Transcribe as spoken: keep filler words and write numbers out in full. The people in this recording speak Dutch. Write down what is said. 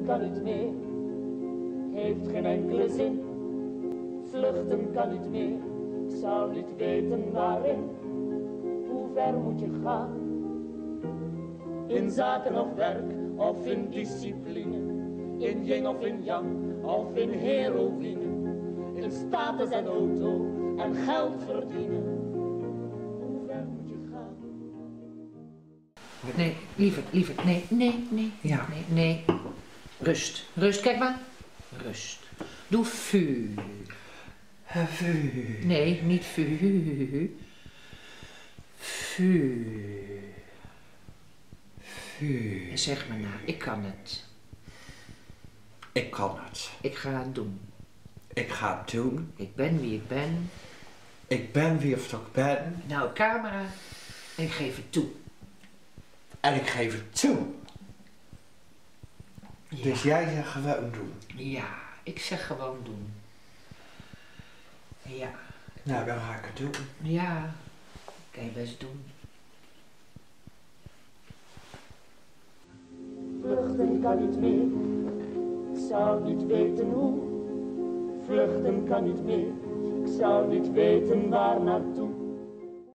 Vluchten kan niet meer, heeft geen enkele zin. Vluchten kan niet meer, ik zou niet weten waarin. Hoe ver moet je gaan? In zaken of werk, of in discipline. In yin of in yang, of in heroïne. In status en auto, en geld verdienen. Hoe ver moet je gaan? Nee, liever, liever, nee, nee, nee, Ja. nee, nee. Rust, rust, kijk maar. Rust. Doe vu. Vu. Nee, niet vu. Vu. Vu. Zeg maar na, ik kan het. Ik kan het. Ik ga het doen. Ik ga het doen. Ik ben wie ik ben. Ik ben wie of ik ben. Nou, camera. En ik geef het toe. En ik geef het toe. Ja. Dus jij zegt gewoon doen. Ja, ik zeg gewoon doen. Ja. Nou, dan ga ik het doen. Ja. Kan je best doen. Vluchten kan niet meer, ik zou niet weten hoe. Vluchten kan niet meer, ik zou niet weten waar naartoe.